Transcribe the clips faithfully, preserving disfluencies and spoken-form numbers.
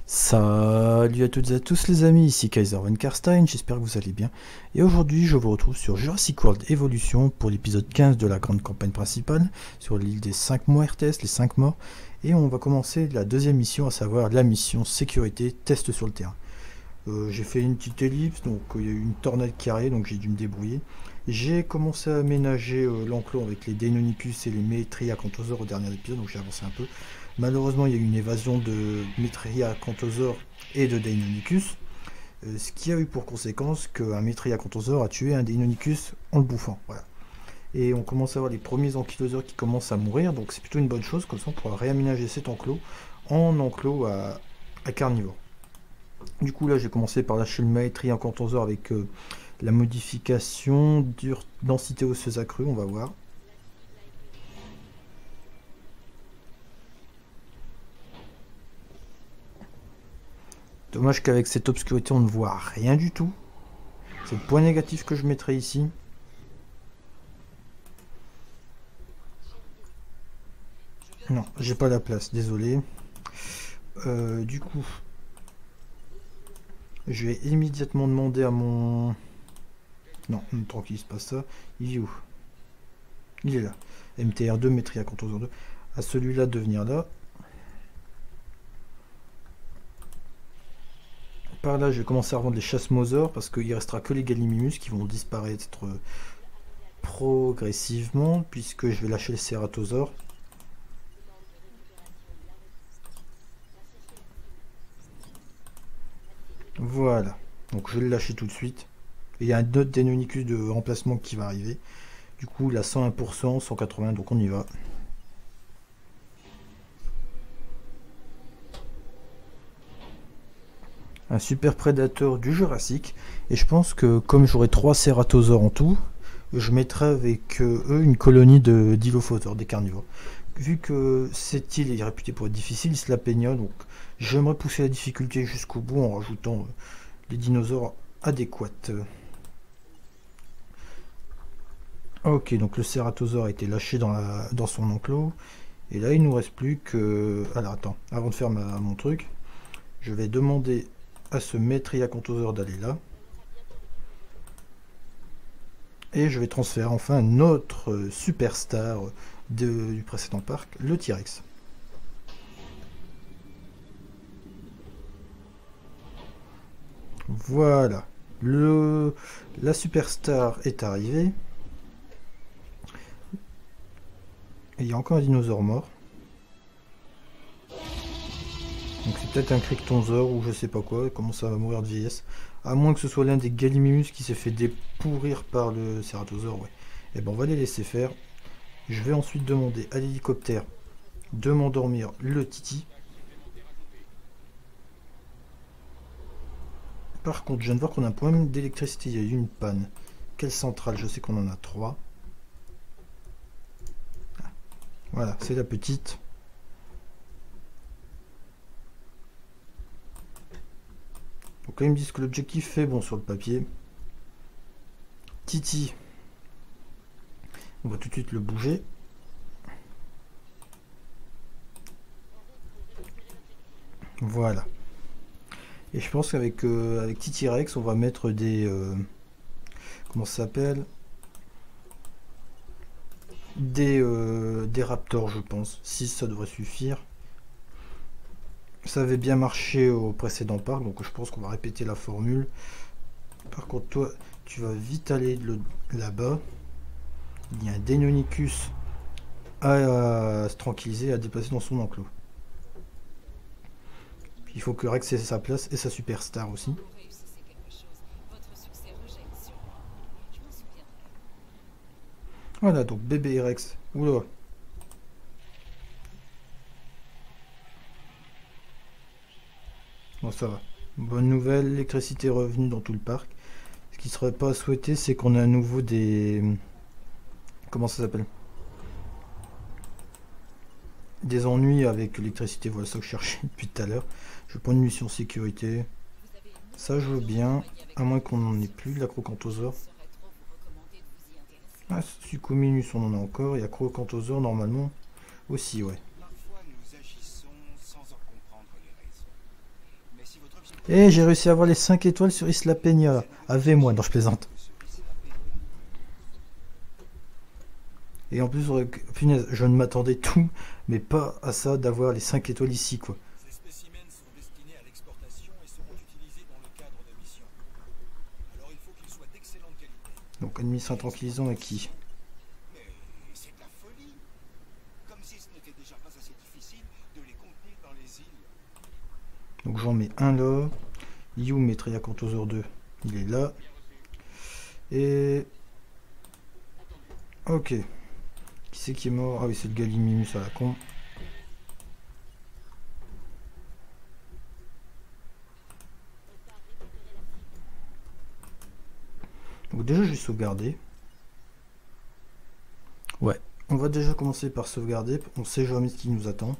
Salut à toutes et à tous les amis, ici Kaiser Van Karstein, j'espère que vous allez bien. Et aujourd'hui je vous retrouve sur Jurassic World Evolution pour l'épisode quinze de la grande campagne principale, sur l'île des cinq mois R T S, les cinq morts. Et on va commencer la deuxième mission, à savoir la mission sécurité, test sur le terrain. Euh, j'ai fait une petite ellipse, donc il y a eu une tornade qui arrive, donc j'ai dû me débrouiller. J'ai commencé à aménager euh, l'enclos avec les Deinonychus et les Metriacanthosaures au dernier épisode, donc j'ai avancé un peu. Malheureusement, il y a eu une évasion de Metriacanthosaures et de Deinonychus, euh, ce qui a eu pour conséquence qu'un Metriacanthosaure a tué un Deinonychus en le bouffant. Voilà. Et on commence à voir les premiers ankylosaures qui commencent à mourir, donc c'est plutôt une bonne chose, comme ça on pourra réaménager cet enclos en enclos à, à carnivore. Du coup, là, j'ai commencé par lâcher le Metriacanthosaure avec euh, la modification dur densité osseuse accrue, on va voir. Dommage qu'avec cette obscurité, on ne voit rien du tout. C'est le point négatif que je mettrai ici. Non, j'ai pas la place, désolé. Euh, du coup, je vais immédiatement demander à mon... Non, tranquille, il se passe ça. Il est où? Il est là. M T R deux, Metriacanthosaure deux. À celui-là de venir là. Par là, je vais commencer à revendre les chasmosaures parce qu'il restera que les Gallimimus qui vont disparaître progressivement puisque je vais lâcher les Ceratosaures. Voilà, donc je vais le lâcher tout de suite. Et il y a un autre Deinonychus de remplacement qui va arriver. Du coup, il a cent un pour cent, cent quatre-vingts, donc on y va. Un super prédateur du Jurassique. Et je pense que comme j'aurai trois Ceratosaures en tout, je mettrai avec eux une colonie de Dilophosaures, des carnivores. Vu que cette île est réputée pour être difficile, il se la peigna, donc j'aimerais pousser la difficulté jusqu'au bout en rajoutant les dinosaures adéquats. Ok, donc le Ceratosaure a été lâché dans, la, dans son enclos. Et là, il nous reste plus que... Alors attends, avant de faire ma, mon truc, je vais demander à ce Metriacanthosaure d'aller là. Et je vais transférer enfin notre superstar de, du précédent parc, le T-Rex. Voilà, le, la superstar est arrivée. Et il y a encore un dinosaure mort. Donc c'est peut-être un Kryctonsaure ou je sais pas quoi, il commence à mourir de vieillesse. À moins que ce soit l'un des Gallimimus qui s'est fait dépourrir par le Ceratosaure, ouais. Et ben on va les laisser faire. Je vais ensuite demander à l'hélicoptère de m'endormir le Titi. Par contre, je viens de voir qu'on a un problème d'électricité, il y a eu une panne. Quelle centrale? Je sais qu'on en a trois. Voilà, c'est la petite. Donc là, ils me disent que l'objectif est bon sur le papier. Titi. On va tout de suite le bouger. Voilà. Et je pense qu'avec euh, avec Titi Rex, on va mettre des... Euh, comment ça s'appelle? Des, euh, des raptors, je pense. six, ça devrait suffire. Ça avait bien marché au précédent parc, donc je pense qu'on va répéter la formule. Par contre, toi, tu vas vite aller là-bas. Il y a un Deinonychus à, à se tranquilliser, à déplacer dans son enclos. Puis il faut que Rex ait sa place et sa superstar aussi. Voilà, donc bébé Rex. Oula. Bon, ça va. Bonne nouvelle, l'électricité est revenue dans tout le parc. Ce qui serait pas souhaité, c'est qu'on ait à nouveau des... Comment ça s'appelle? Des ennuis avec l'électricité. Voilà ça que je cherchais depuis tout à l'heure. Je prends une mission sécurité. Ça, je veux bien. À moins qu'on n'en ait plus de l'acrocanthosaure. Ah, Suchominus, on en a encore. Et acrocanthosaure, normalement, aussi, ouais. Et j'ai réussi à avoir les cinq étoiles sur Isla Peña. Avec moi, non je plaisante. Et en plus, punaise, je ne m'attendais tout, mais pas à ça d'avoir les cinq étoiles ici, quoi. Ces spécimens sont destinés à l'exportation et seront utilisés dans le cadre de missions. Alors il faut qu'ils soient d'excellente qualité. Donc administration tranquillisant à qui? Mais c'est de la folie. Comme si ce n'était déjà pas assez difficile de les contenir dans les îles. Donc j'en mets un là. You mettrait à Contosaur deux. Il est là. Et... Ok. Qui c'est qui est mort? Ah oui, c'est le Gallimimus à la con. Donc déjà, je vais sauvegarder. Ouais. On va déjà commencer par sauvegarder. On sait jamais ce qui nous attend.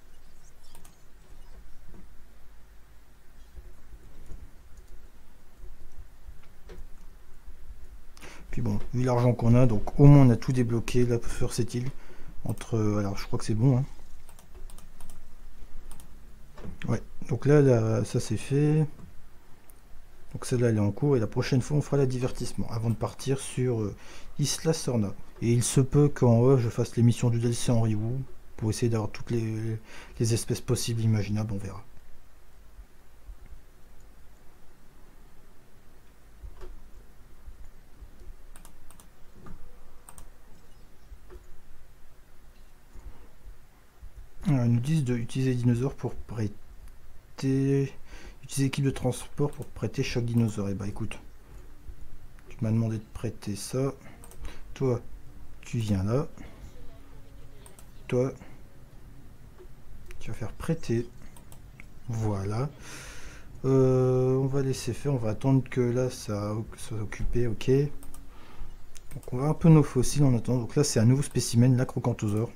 Puis bon, vu l'argent qu'on a, donc au moins on a tout débloqué là sur cette île. Entre, alors je crois que c'est bon. Hein. Ouais, donc là, là ça c'est fait. Donc celle-là elle est en cours et la prochaine fois on fera le divertissement avant de partir sur euh, Isla Sorna. Et il se peut qu'en haut je fasse l'émission du D L C en Ryu pour essayer d'avoir toutes les, les espèces possibles imaginables, on verra. Alors, ils nous disent d'utiliser dinosaures pour prêter... Utiliser équipe de transport pour prêter chaque dinosaure. Et bah écoute, tu m'as demandé de prêter ça. Toi, tu viens là. Toi, tu vas faire prêter. Voilà. Euh, on va laisser faire. On va attendre que là ça soit occupé. Ok. Donc on va un peu nos fossiles en attendant. Donc là c'est un nouveau spécimen, l'acrocanthosaure.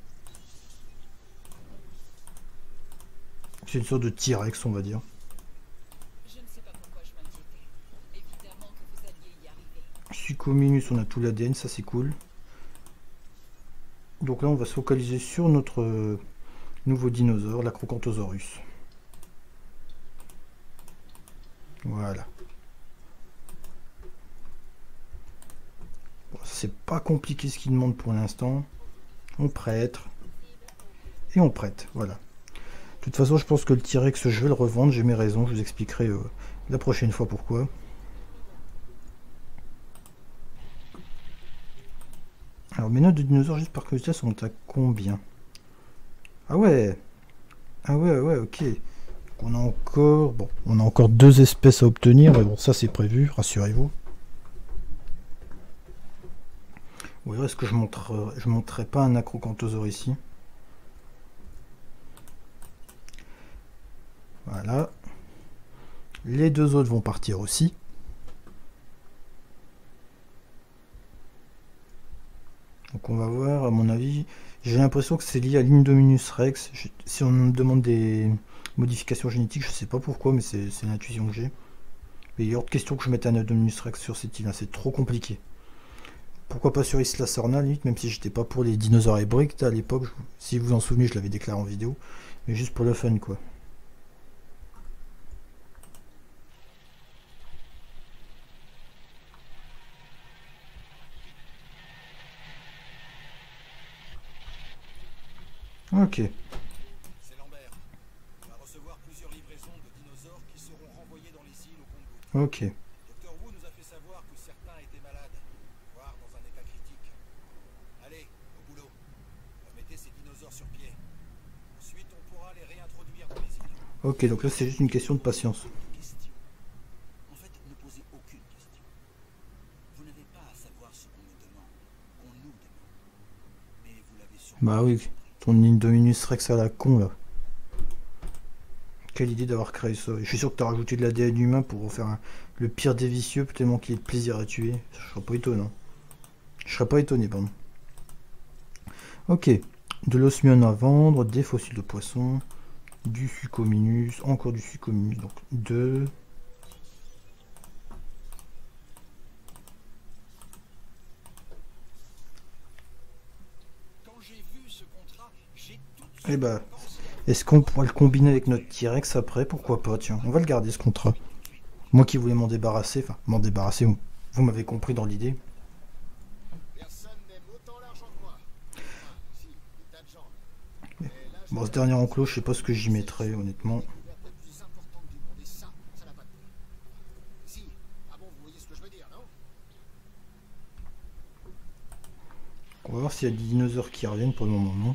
C'est une sorte de T-Rex, on va dire. Suchominus, on a tout l'A D N, ça c'est cool. Donc là on va se focaliser sur notre euh, nouveau dinosaure, l'acrocanthosaurus. Voilà. Bon, c'est pas compliqué ce qu'il demande pour l'instant. On prête. Et on prête, voilà. De toute façon je pense que le T-Rex je vais le revendre, j'ai mes raisons, je vous expliquerai euh, la prochaine fois pourquoi. Alors mes notes de dinosaures juste par curiosité sont à combien? Ah ouais. Ah ouais ouais ok. On a encore. Bon, on a encore deux espèces à obtenir, mais bon ça c'est prévu, rassurez-vous. Ou est-ce que je montre je montrerai pas un acrocanthosaure ici? Voilà. Les deux autres vont partir aussi. Donc on va voir, à mon avis, j'ai l'impression que c'est lié à l'Indominus Rex. Je, si on me demande des modifications génétiques, je sais pas pourquoi, mais c'est l'intuition que j'ai. Mais il y a hors de question que je mette un Indominus Rex sur cette île, c'est trop compliqué. Pourquoi pas sur Isla Sorna, limite, même si j'étais pas pour les dinosaures hybrides à l'époque. Si vous vous en souvenez, je l'avais déclaré en vidéo. Mais juste pour le fun, quoi. Ok. C'est Lambert. On va recevoir plusieurs livraisons de dinosaures qui seront renvoyés dans les îles au compte-gouttes. Ok. Docteur Wu nous a fait savoir que certains étaient malades, voire dans un état critique. Allez, au boulot. Remettez ces dinosaures sur pied. Ensuite, on pourra les réintroduire dans les îles. Ok, donc là c'est juste une question de patience. Question. En fait, ne posez aucune question. Vous n'avez pas à savoir ce qu'on me demande, qu'on nous demande. Mais vous l'avez sûrement. Bah oui. Ton Indominus Rex à la con là. Quelle idée d'avoir créé ça. Je suis sûr que tu as rajouté de l'A D N humain pour faire un, le pire des vicieux, tellement qu'il ait de plaisir à tuer. Je serais pas étonnant. Je serais pas étonné, pardon. Ok. De l'osmium à vendre, des fossiles de poisson, du Suchominus, encore du Suchominus, donc deux. Et bah, est-ce qu'on pourra le combiner avec notre T-Rex après? Pourquoi pas, tiens, on va le garder ce contrat. Moi qui voulais m'en débarrasser, enfin m'en débarrasser, vous, vous m'avez compris dans l'idée. Personne n'aime autant l'argent que moi. Enfin, si, des tas de gens. Mais là, j'ai Bon, ce dernier enclos, je sais pas ce que j'y mettrais, honnêtement. la tête plus importante du monde. Et ça, ça n'a pas de prix. Si. Ah bon, vous voyez ce que je veux dire, non? On va voir s'il y a des dinosaures qui reviennent pour le moment, non.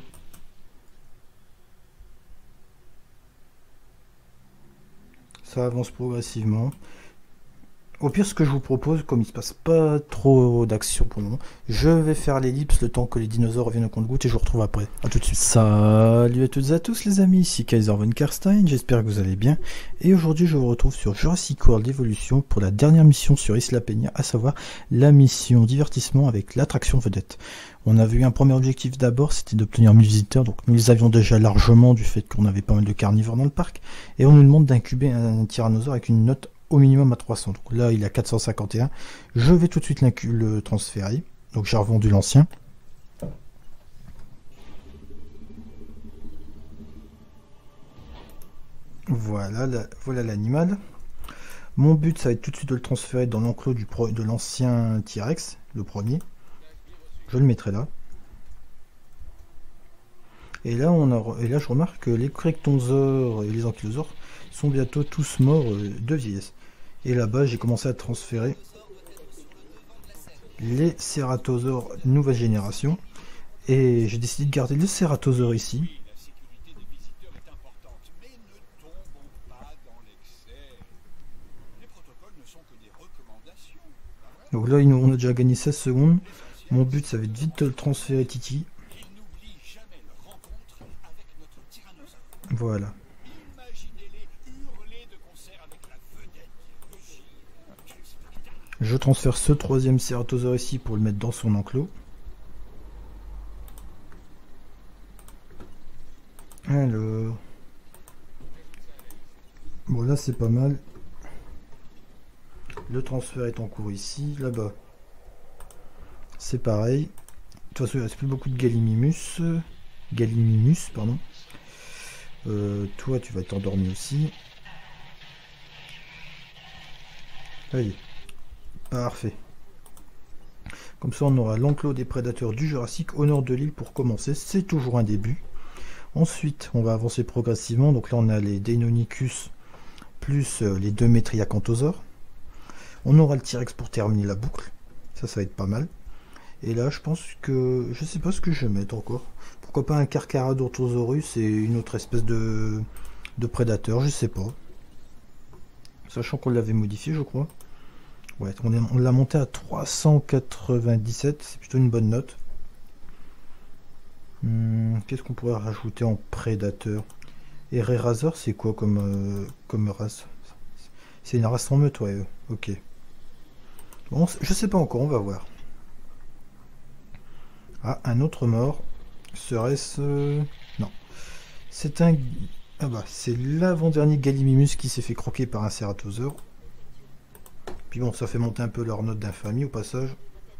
Ça avance progressivement. Au pire, ce que je vous propose, comme il se passe pas trop d'action pour le moment, je vais faire l'ellipse le temps que les dinosaures reviennent au compte-gouttes et je vous retrouve après. A tout de suite. Salut à toutes et à tous les amis, ici Kaiser von Karstein, j'espère que vous allez bien. Et aujourd'hui, je vous retrouve sur Jurassic World Evolution pour la dernière mission sur Isla Peña, à savoir la mission divertissement avec l'attraction vedette. On avait eu un premier objectif d'abord, c'était d'obtenir mille visiteurs, donc nous les avions déjà largement du fait qu'on avait pas mal de carnivores dans le parc. Et on nous demande d'incuber un tyrannosaure avec une note au minimum à trois cents. Donc là, il a quatre cent cinquante et un. Je vais tout de suite le transférer. Donc j'ai revendu l'ancien. Voilà, la, voilà l'animal. Mon but, ça va être tout de suite de le transférer dans l'enclos du pro, de l'ancien T-Rex, le premier. Je le mettrai là. Et là, on a, et là, je remarque que les Crectonsaures et les Ankylosaures sont bientôt tous morts de vieillesse. Et là-bas, j'ai commencé à transférer les Ceratosaures nouvelle génération. Et j'ai décidé de garder le Ceratosaure ici. La sécurité des visiteurs est importante, mais ne tombons pas dans l'excès. Les protocoles ne sont que des recommandations. Donc là, on a déjà gagné seize secondes. Mon but, ça va être vite de le transférer Titi. Ils n'oublient jamais leur rencontre avec notre tyrannosaure. Voilà. Imaginez-les hurler de concert avec la vedette du régime. Quel spectacle! Je transfère ce troisième Ceratosaure ici pour le mettre dans son enclos. Alors... Bon, là, c'est pas mal. Le transfert est en cours ici. Là-bas, c'est pareil. De toute façon, il ne reste plus beaucoup de Gallimimus. Gallimimus, pardon. Euh, toi, tu vas être endormi aussi. Allez. Parfait. Comme ça, on aura l'enclos des prédateurs du Jurassique au nord de l'île pour commencer. C'est toujours un début. Ensuite, on va avancer progressivement. Donc là, on a les Deinonychus plus les deux Metriacanthosaures. On aura le T-Rex pour terminer la boucle. Ça, ça va être pas mal. Et là, je pense que... Je sais pas ce que je vais mettre encore. Pourquoi pas un Carcharodontosaurus et une autre espèce de, de prédateur, je sais pas. Sachant qu'on l'avait modifié, je crois. Ouais, on, on l'a monté à trois cent quatre-vingt-dix-sept. C'est plutôt une bonne note. Hum, Qu'est-ce qu'on pourrait rajouter en prédateur? Et Razor, c'est quoi comme, euh, comme race? C'est une race en meute, ouais. Ok. Bon, je sais pas encore, on va voir. Ah, un autre mort. Serait-ce... Euh... Non. C'est un... Ah bah, c'est l'avant-dernier Gallimimus qui s'est fait croquer par un Ceratosaure. Puis bon, ça fait monter un peu leur note d'infamie au passage.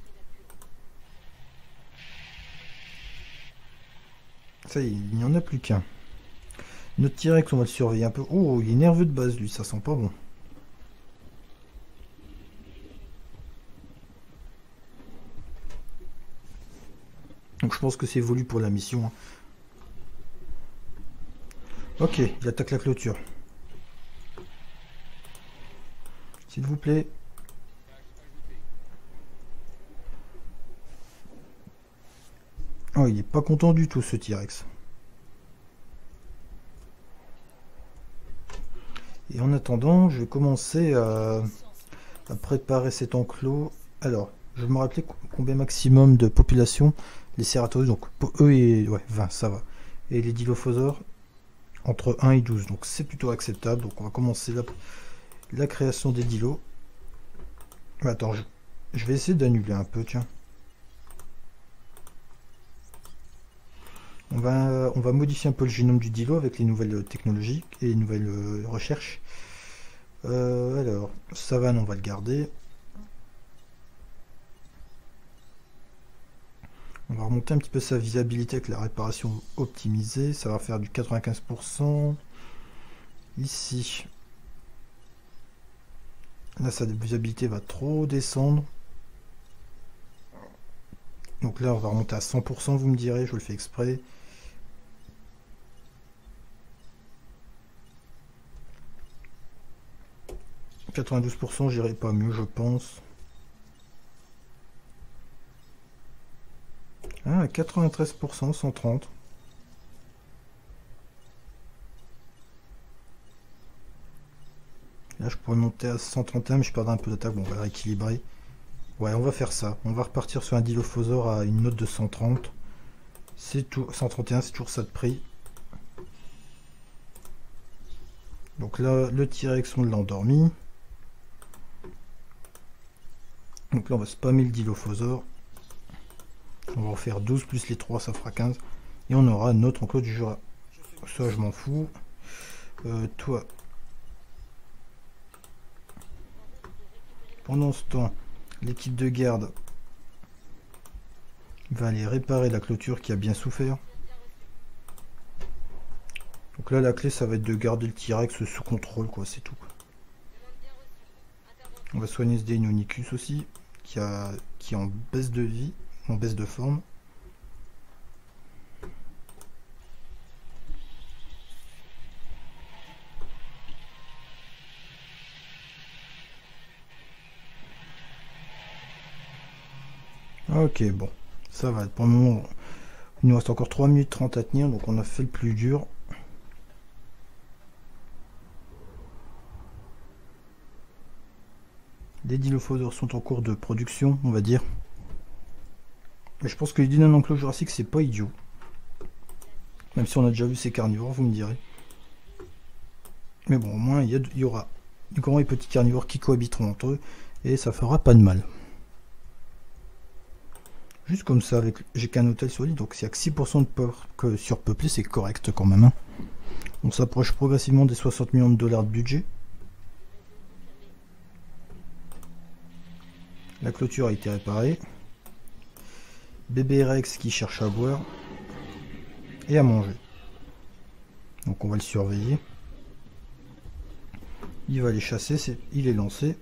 Ça y est, il n'y en a plus qu'un. Notre T-Rex, on va le surveiller un peu. Oh, il est nerveux de base, lui, ça sent pas bon. Donc je pense que c'est voulu pour la mission. Ok, il attaque la clôture. S'il vous plaît. Oh, il est pas content du tout, ce T-Rex. Et en attendant, je vais commencer à, à préparer cet enclos. Alors, je me rappelais combien maximum de population les Ceratosaures, donc pour eux, et, ouais, vingt, ça va. Et les Dilophosaures, entre un et douze, donc c'est plutôt acceptable. Donc on va commencer la, la création des dilos. Mais attends, je, je vais essayer d'annuler un peu, tiens. On va, on va modifier un peu le génome du dilo avec les nouvelles technologies et les nouvelles euh, recherches. Euh, alors, savane, on va le garder. On va remonter un petit peu sa visibilité avec la réparation optimisée. Ça va faire du quatre-vingt-quinze pour cent. Ici, Là, sa visibilité va trop descendre. Donc là, on va remonter à cent pour cent, vous me direz, je le fais exprès. quatre-vingt-douze pour cent, j'irai pas mieux, je pense. Ah, quatre-vingt-treize pour cent, cent trente. Là, je pourrais monter à cent trente et un, mais je perdrai un peu d'attaque. Bon, on va rééquilibrer. Ouais, on va faire ça. On va repartir sur un Dilophosaure à une note de cent trente. C'est tout. cent trente et un, c'est toujours ça de prix. Donc là, le T-Rex, on l'a endormi. Donc là, on va spammer le Dilophosaure. On va en faire douze plus les trois, ça fera quinze. Et on aura notre enclos du Jura. Ça, je m'en fous. Euh, toi. Pendant ce temps, l'équipe de garde va aller réparer la clôture qui a bien souffert. Donc là, la clé, ça va être de garder le T-Rex sous contrôle, quoi, c'est tout. On va soigner ce Deinonychus aussi, qui, a, qui est en baisse de vie, en baisse de forme. Ok, bon, ça va. Pour le moment, il nous reste encore trois minutes trente à tenir, donc on a fait le plus dur. Les Dilophosaures sont en cours de production, on va dire. Mais je pense que l'idée d'un enclos jurassique, c'est pas idiot. Même si on a déjà vu ces carnivores, vous me direz. Mais bon, au moins, il y, a, il y aura des grands et petits carnivores qui cohabiteront entre eux, et ça fera pas de mal. Juste comme ça, avec j'ai qu'un hôtel sur l'île, donc s'il n'y a que six pour cent de peur que surpeuplé, c'est correct quand même. Hein. On s'approche progressivement des soixante millions de dollars de budget. La clôture a été réparée. Bébé Rex qui cherche à boire et à manger. Donc on va le surveiller. Il va les chasser, c'est, il est lancé.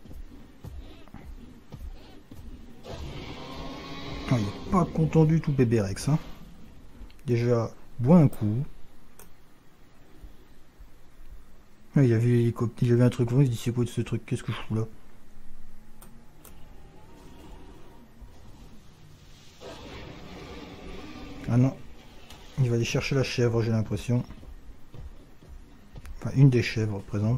Ah, il n'est pas content du tout, Bébé Rex. Hein. Déjà, bois un coup. Ah, il a vu l'hélicoptère, il a vu un truc, il se dit c'est quoi de ce truc, qu'est-ce que je fous là? Ah non, il va aller chercher la chèvre, j'ai l'impression. Enfin, une des chèvres présente.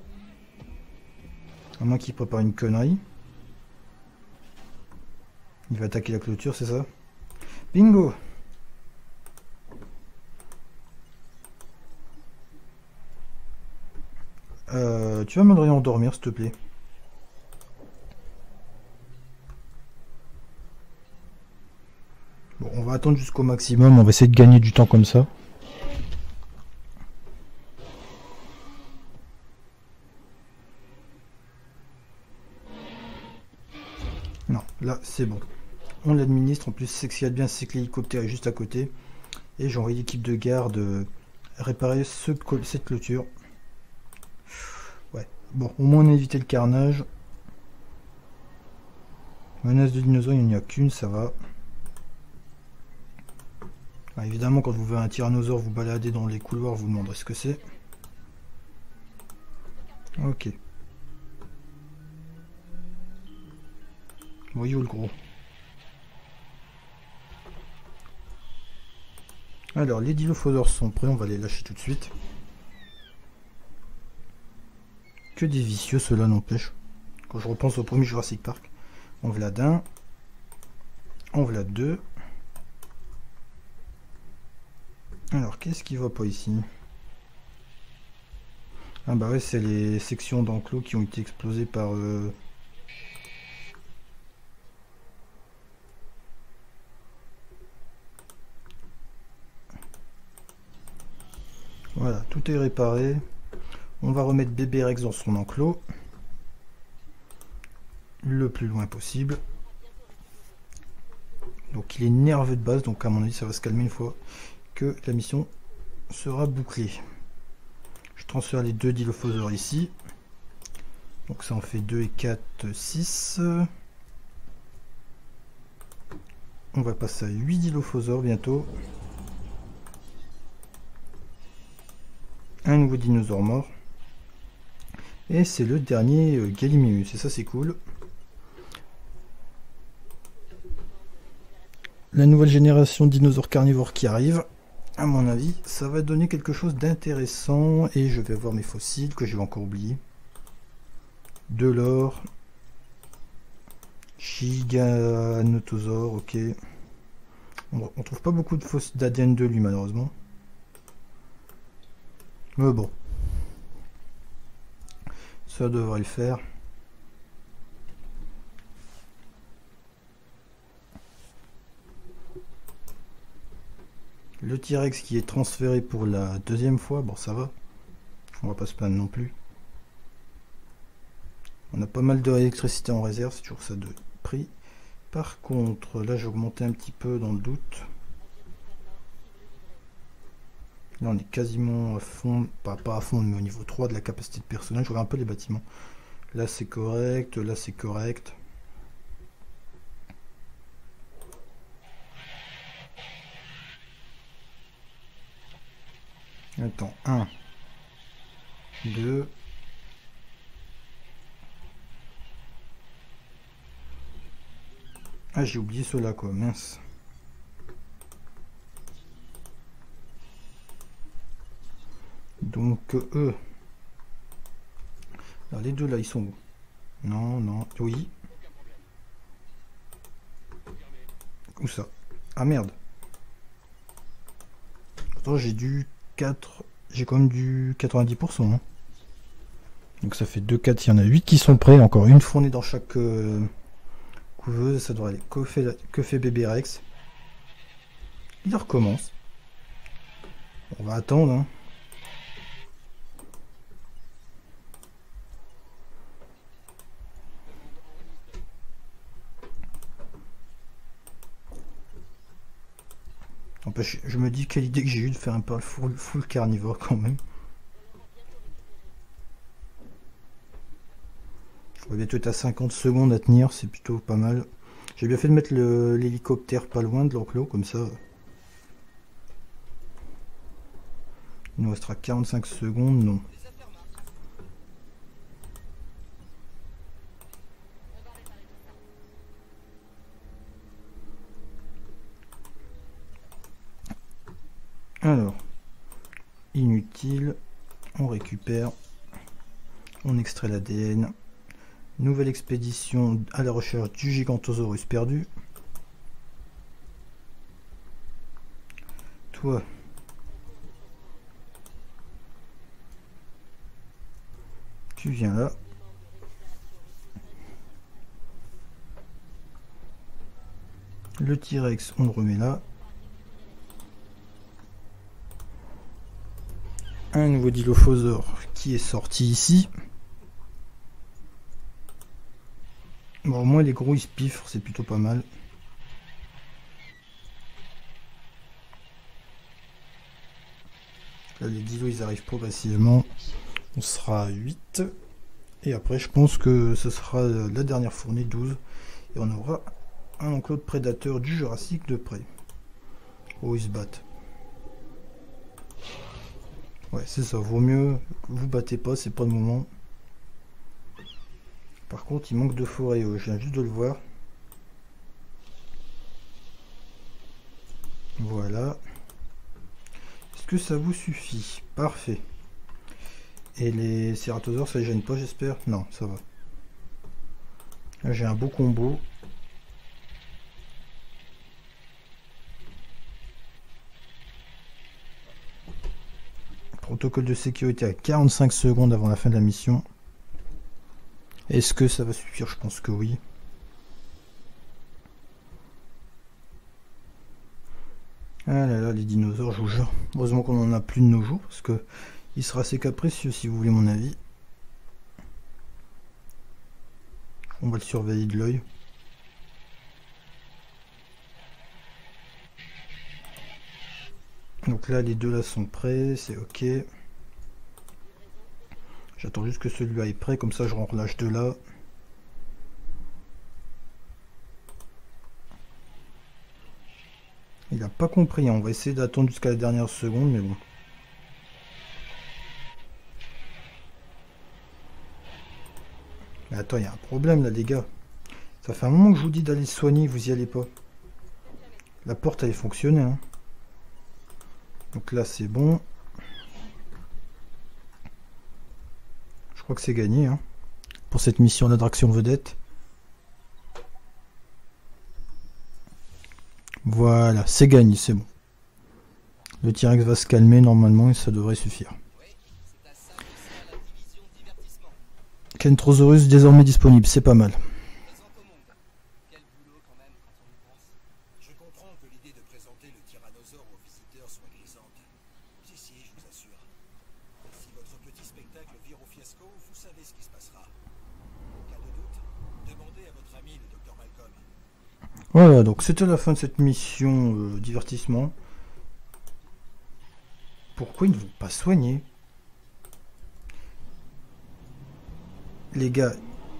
À moins qu'il prépare une connerie. Il va attaquer la clôture, c'est ça? Bingo! Euh, tu vas me endormir, s'il te plaît. Bon, on va attendre jusqu'au maximum, on va essayer de gagner du temps comme ça. Non, là c'est bon. On l'administre, en plus ce qu'il y a de bien c'est que l'hélicoptère est juste à côté. Et j'ai envoyé l'équipe de garde réparer ce, cette clôture. Ouais, bon, au moins on a évité le carnage. Menace de dinosaures, il n'y en a qu'une, ça va. Ah, évidemment, quand vous verrez un tyrannosaure vous balader dans les couloirs, vous demanderez ce que c'est. Ok. Voyons le gros. Alors, les Dilophosaures sont prêts, on va les lâcher tout de suite. Que des vicieux, cela n'empêche. Quand je repense au premier Jurassic Park. On voilà d'un. On voilà deux. Alors, qu'est-ce qui va pas ici? Ah bah ouais, c'est les sections d'enclos qui ont été explosées par... Euh... Voilà, tout est réparé. On va remettre Bébé Rex dans son enclos. Le plus loin possible. Donc il est nerveux de base, donc à mon avis ça va se calmer une fois que la mission sera bouclée. Je transfère les deux Dilophosaures ici. Donc ça en fait deux et quatre, six. On va passer à huit dilophosaures bientôt. Un nouveau dinosaure mort. Et c'est le dernier euh, Gallimimus, et ça c'est cool. La nouvelle génération de dinosaures carnivores qui arrive, à mon avis, ça va donner quelque chose d'intéressant. Et je vais avoir mes fossiles que je vais encore oublier. De l'or. Giganotosaure, ok. On, on trouve pas beaucoup de fossiles d'A D N de lui malheureusement. Mais bon. Ça devrait le faire. Le T-Rex qui est transféré pour la deuxième fois, bon ça va. On va pas se plaindre non plus. On a pas mal d'électricité en réserve, c'est toujours ça de prix. Par contre, là j'ai augmenté un petit peu dans le doute. Là on est quasiment à fond, pas, pas à fond, mais au niveau trois de la capacité de personnel. Je regarde un peu les bâtiments. Là c'est correct, là c'est correct. Attends, un, deux. Ah, j'ai oublié cela quoi, mince. Donc eux. Alors les deux là, ils sont où? Non, non, oui. Où ça? Ah merde. Pourtant j'ai du quatre. J'ai quand même du quatre-vingt-dix pour cent. Hein. Donc ça fait deux, quatre, il y en a huit qui sont prêts. Encore une fournée dans chaque euh, couveuse. Ça devrait aller. Que fait, que fait bébé Rex? Il recommence. On va attendre. Hein. Empêche, je me dis quelle idée que j'ai eu de faire un peu full, full carnivore quand même. On va bientôt être à cinquante secondes à tenir, c'est plutôt pas mal. J'ai bien fait de mettre l'hélicoptère pas loin de l'enclos, comme ça. Il nous restera quarante-cinq secondes, non. Alors, inutile, on récupère, on extrait l'A D N. Nouvelle expédition à la recherche du Gigantosaurus perdu. Toi, tu viens là. Le T-Rex, on le remet là. Un nouveau dilophosaure qui est sorti ici. Bon, au moins les gros ils se piffrent, c'est plutôt pas mal. Là les dilos ils arrivent progressivement. On sera à huit. Et après je pense que ce sera la dernière fournée, douze. Et on aura un enclos de prédateurs du Jurassique de près. Oh ils se battent. Ouais c'est ça, vaut mieux vous battez pas, c'est pas le moment. Par contre, il manque de forêt, je viens juste de le voir. Voilà. Est-ce que ça vous suffit? Parfait. Et les cératosaures, ça les gêne pas, j'espère? Non, ça va. Là, j'ai un beau combo. Protocole de sécurité à quarante-cinq secondes avant la fin de la mission. Est-ce que ça va suffire? Je pense que oui. Ah là là, les dinosaures, je vous jure. Heureusement qu'on en a plus de nos jours, parce que il sera assez capricieux si vous voulez mon avis. On va le surveiller de l'œil. Donc là, les deux là sont prêts, c'est ok. J'attends juste que celui-là est prêt, comme ça je relâche de là. Il n'a pas compris, hein. On va essayer d'attendre jusqu'à la dernière seconde, mais bon. Mais attends, il y a un problème là, les gars. Ça fait un moment que je vous dis d'aller soigner, vous y allez pas. La porte, elle est fonctionnée, hein. Donc là, c'est bon. Je crois que c'est gagné, hein, pour cette mission d'attraction vedette. Voilà, c'est gagné, c'est bon. Le T-Rex va se calmer normalement et ça devrait suffire. Kentrosaurus désormais disponible, c'est pas mal. Je comprends que l'idée de présenter le tyrannosaure aux visiteurs soit grisante. Si, si, je vous assure. Si votre petit spectacle vire au fiasco, vous savez ce qui se passera. En cas de doute, demandez à votre ami le docteur Malcolm. Voilà, donc c'était la fin de cette mission euh, divertissement. Pourquoi ils ne vont pas soigner? Les gars,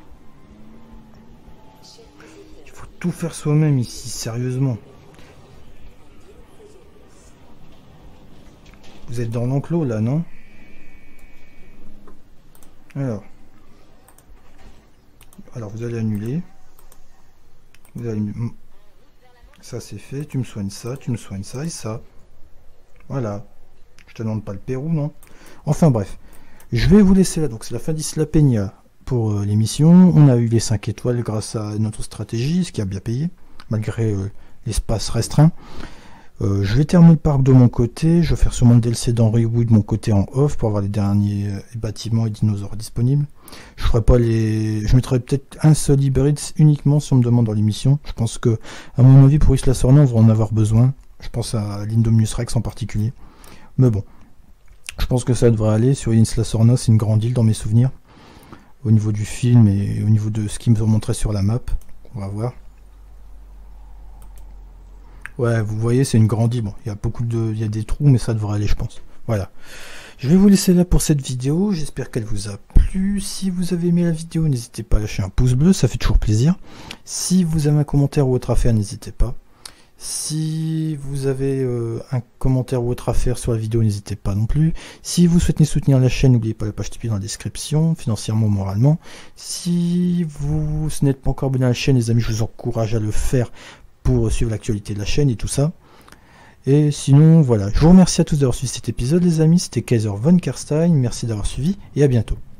il faut tout faire soi-même ici, sérieusement. Vous êtes dans l'enclos là, non? Alors. Alors vous allez annuler. Vous allez... Ça c'est fait, tu me soignes ça, tu me soignes ça et ça. Voilà. Je te demande pas le Pérou, non? Enfin bref. Je vais vous laisser là, donc c'est la fin d'Isla Peña pour euh, l'émission. On a eu les cinq étoiles grâce à notre stratégie, ce qui a bien payé, malgré euh, l'espace restreint. Euh, je vais terminer le parc de mon côté, je vais faire sûrement le D L C d'Henry Wood de mon côté en off pour avoir les derniers euh, bâtiments et dinosaures disponibles. Je ferai pas les. Je mettrai peut-être un seul hybride uniquement si on me demande dans l'émission. Je pense que, à mon avis, pour Isla Sorna, on va en avoir besoin. Je pense à l'Indominus Rex en particulier. Mais bon. Je pense que ça devrait aller. Sur Isla Sorna, c'est une grande île dans mes souvenirs. Au niveau du film et au niveau de ce qu'ils me ont montré sur la map. On va voir. Ouais, vous voyez, c'est une grande île. Bon, il y a beaucoup de, il y a des trous, mais ça devrait aller, je pense. Voilà. Je vais vous laisser là pour cette vidéo. J'espère qu'elle vous a plu. Si vous avez aimé la vidéo, n'hésitez pas à lâcher un pouce bleu, ça fait toujours plaisir. Si vous avez un commentaire ou autre à faire, n'hésitez pas. Si vous avez euh, un commentaire ou autre à faire sur la vidéo, n'hésitez pas non plus. Si vous souhaitez soutenir la chaîne, n'oubliez pas la page Tipeee dans la description, financièrement ou moralement. Si vous n'êtes pas encore abonné à la chaîne, les amis, je vous encourage à le faire pour suivre l'actualité de la chaîne et tout ça. Et sinon, voilà. Je vous remercie à tous d'avoir suivi cet épisode, les amis. C'était Kaiser von Kerstein. Merci d'avoir suivi et à bientôt.